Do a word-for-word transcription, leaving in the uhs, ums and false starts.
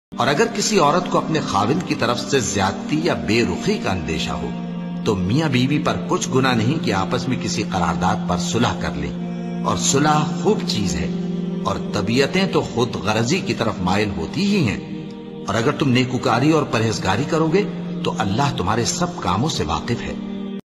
और अगर किसी औरत को अपने खाविंद की तरफ से ज्यादती या बेरुखी का अंदेशा हो तो मियां बीवी पर कुछ गुनाह नहीं कि आपस में किसी करारदाद पर सुलह कर लें। और सुलह खूब चीज है और तबीयतें तो खुद गरजी की तरफ माइल होती ही हैं। और अगर तुम नेकुकारी और परहेजगारी करोगे तो अल्लाह तुम्हारे सब कामों से वाकिफ है।